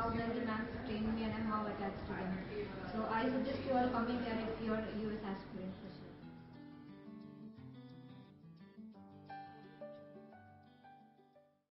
how well the ma'ams trained me and I'm how attached to them. So I suggest you all coming here if you are US aspirant.